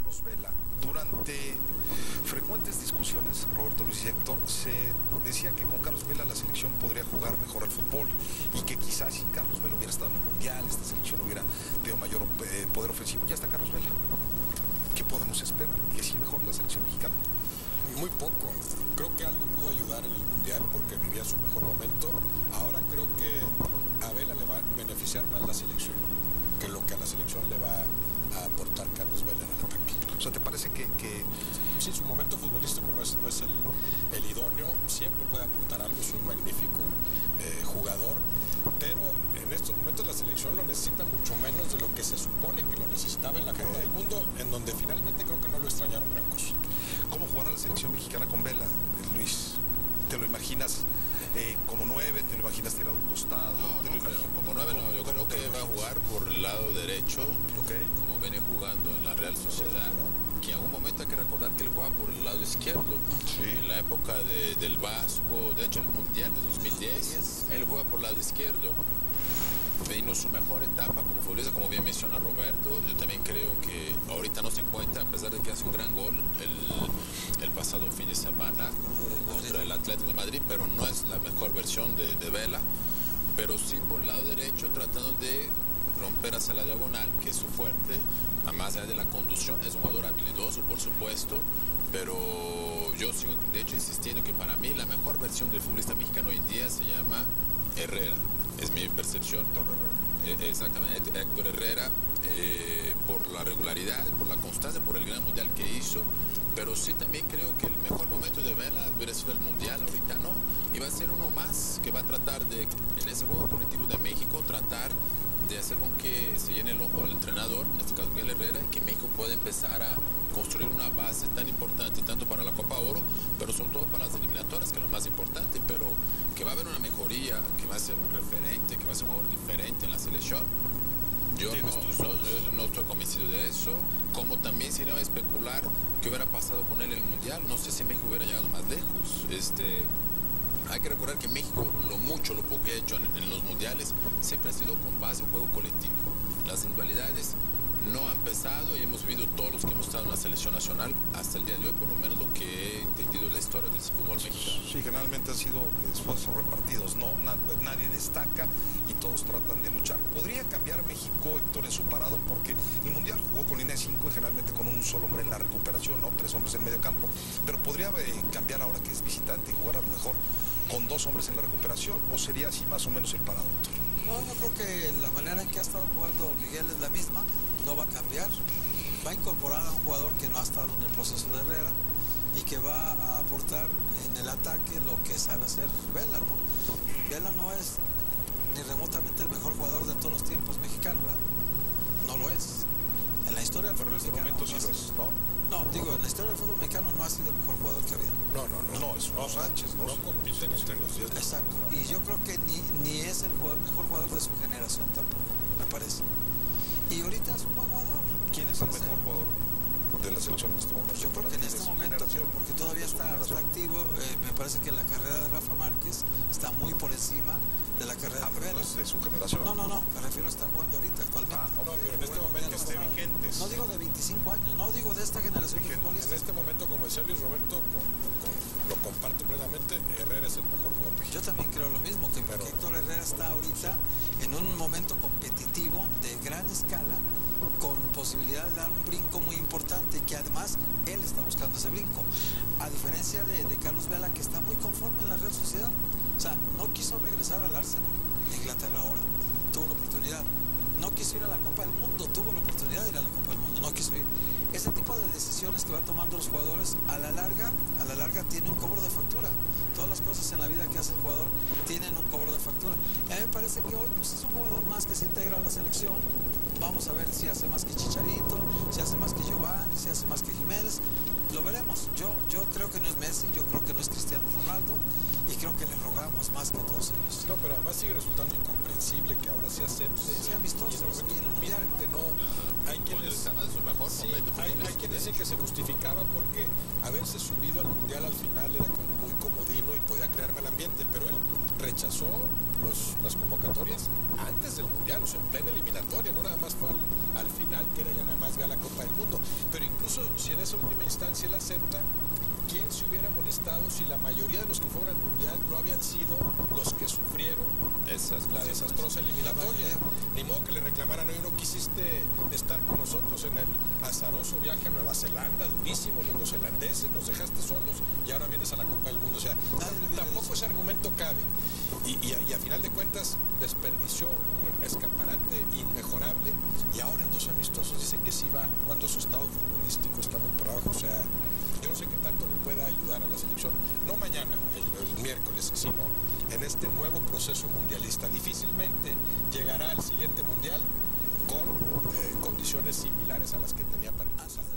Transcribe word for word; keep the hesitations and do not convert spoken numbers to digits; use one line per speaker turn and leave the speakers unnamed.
Carlos Vela. Durante frecuentes discusiones, Roberto Luis y Héctor, se decía que con Carlos Vela la selección podría jugar mejor al fútbol y que quizás si Carlos Vela hubiera estado en el Mundial, esta selección hubiera tenido mayor eh, poder ofensivo. Ya está Carlos Vela. ¿Qué podemos esperar? ¿Que sí mejore la selección mexicana?
Muy poco. Creo que algo pudo ayudar en el Mundial porque vivía su mejor momento. Ahora creo que a Vela le va a beneficiar más la selección que lo que a la selección le va a aportar Carlos Vela en el ataque.
O sea, ¿te parece que...? que...
Sí, su momento futbolístico no es, no es el, el idóneo. Siempre puede aportar algo, es un magnífico eh, jugador. Pero en estos momentos la selección lo necesita mucho menos de lo que se supone que lo necesitaba en la Copa del Mundo, en donde finalmente creo que no lo extrañaron gran cosa.
¿Cómo jugará la selección mexicana con Vela, Luis? ¿Te lo imaginas eh, como nueve? ¿Te lo imaginas tirado a un costado?
No,
¿Te
no
lo
creo.
imaginas?
Como nueve no, yo creo que va a jugar por el lado derecho,
okay.
como viene jugando en la Real Sociedad, que en algún momento hay que recordar que él jugaba por el lado izquierdo,
sí.
En la época de, del Vasco, de hecho el Mundial de dos mil diez, él juega por el lado izquierdo. Vino su mejor etapa como futbolista, como bien menciona Roberto. Yo también creo que ahorita no se encuentra, a pesar de que hace un gran gol el, el pasado fin de semana contra el Atlético de Madrid, pero no es la mejor versión de, de Vela, pero sí por el lado derecho tratando de romper hacia la diagonal, que es su fuerte, a más allá de la conducción. Es un jugador habilidoso, por supuesto, pero yo sigo de hecho insistiendo que para mí la mejor versión del futbolista mexicano hoy en día se llama Herrera. Es mi percepción. Eh, exactamente, Héctor Herrera, eh, por la regularidad, por la constancia, por el gran mundial que hizo, pero sí también creo que el mejor momento de Vela hubiera sido el mundial, ahorita no, y va a ser uno más que va a tratar de, en ese juego colectivo de México, tratar de hacer con que se llene el ojo al entrenador, en este caso Miguel Herrera, y que México pueda empezar a construir una base tan importante, tanto para la Copa Oro, pero sobre todo para las eliminatorias, que es lo más importante, pero que va a haber una mejoría, que va a ser un referente, que va a ser un jugador diferente en la selección. Yo no, no, no estoy convencido de eso, como también se iba a especular qué hubiera pasado con él en el Mundial. No sé si México hubiera llegado más lejos. Este, hay que recordar que México, lo mucho, lo poco que ha hecho en, en los mundiales, siempre ha sido con base en juego colectivo. Las individualidades no han pesado y hemos vivido todos los que hemos estado en la selección nacional hasta el día de hoy, por lo menos lo que he entendido de la historia del fútbol mexicano.
Sí, generalmente han sido esfuerzos repartidos, ¿no? Nadie destaca y todos tratan de luchar. ¿Podría cambiar México, Héctor, en su parado? Porque el Mundial jugó con línea de cinco y generalmente con un solo hombre en la recuperación, ¿no? Tres hombres en medio campo. Pero ¿podría eh, cambiar ahora que es visitante y jugar a lo mejor con dos hombres en la recuperación? ¿O sería así más o menos el parado, Héctor?
No, yo creo que la manera en que ha estado jugando Miguel es la misma, no va a cambiar. Va a incorporar a un jugador que no ha estado en el proceso de Herrera y que va a aportar en el ataque lo que sabe hacer Vela, ¿no? Vela no es ni remotamente el mejor jugador de todos los tiempos mexicano, ¿verdad? No lo es. En la historia del
Pero
fútbol
en este
mexicano
momento sí lo es, ¿no?
No, digo, en la historia del fútbol mexicano no ha sido el mejor jugador que ha habido.
No, no, no.
No, es Hugo Sánchez, ¿no?
No compiten entre los diez.
Exacto. Y yo creo que ni, ni es el jugador, mejor jugador de su generación tampoco, me parece. Y ahorita es un buen jugador.
¿Quién es el mejor jugador de la selección en este momento?
Yo creo que en este momento, porque todavía está, está activo, eh, me parece que la carrera de Rafa Márquez está muy por encima de la carrera
ah,
de Vela.
No es de su generación.
No, no, no, me refiero a estar jugando ahorita, actualmente.
Ah, okay.
No, pero en este momento
esté vigentes.
No digo de veinticinco años, no digo de esta generación de futbolistas.
En este momento, como decía Luis Roberto, con, con, lo comparto plenamente, Herrera es el mejor jugador mexicano.
Yo también creo lo mismo, que porque Héctor Herrera está ahorita en un momento competitivo de gran escala, con posibilidad de dar un brinco muy importante, que además él está buscando ese brinco, a diferencia de, de Carlos Vela, que está muy conforme en la Real Sociedad. O sea, no quiso regresar al Arsenal de Inglaterra ahora, tuvo la oportunidad. No quiso ir a la Copa del Mundo, tuvo la oportunidad de ir a la Copa del Mundo, no quiso ir. Ese tipo de decisiones que van tomando los jugadores, a la larga, a la larga tiene un cobro de factura. Todas las cosas en la vida que hace el jugador tienen un cobro de factura. Y a mí me parece que hoy pues, es un jugador más que se integra a la selección. Vamos a ver si hace más que Chicharito, si hace más que Giovanni, si hace más que Jiménez. Lo veremos. Yo, yo creo que no es Messi, yo creo que no es Cristiano Ronaldo y creo que le rogamos más que a todos ellos.
No, pero además sigue resultando incompleto incomprensible que ahora se acepte.
Sí, amistosos,
y en el momento
y en el mundial,
culminante no.
Ajá.
Hay quienes,
estaba en su mejor
sí,
momento
hay, hay
futbolístico,
quienes
de
dicen que
hecho.
se justificaba porque haberse subido al mundial al final era como muy comodino y podía crear mal ambiente, pero él rechazó los, las convocatorias antes del mundial, o sea, en plena eliminatoria, no nada más fue al, al final, que era ya nada más ve a la Copa del Mundo. Pero incluso si en esa última instancia él acepta, ¿quién se hubiera molestado si la mayoría de los que fueron al mundial no habían sido los que sufrieron
Esas
la desastrosa eliminatoria? Ni modo que le reclamaran, oye, no quisiste estar con nosotros en el azaroso viaje a Nueva Zelanda, durísimo, los neozelandeses, nos dejaste solos y ahora vienes a la Copa del Mundo. O sea, tampoco ese argumento cabe. Y, y, a, y a final de cuentas desperdició un escaparate inmejorable y ahora en dos amistosos dicen que sí va cuando su estado futbolístico está muy por abajo. O sea, yo no sé qué tanto le pueda ayudar a la selección, no mañana, el, el miércoles, sino en este nuevo proceso mundialista. Difícilmente llegará al siguiente mundial con eh, condiciones similares a las que tenía para el pasado.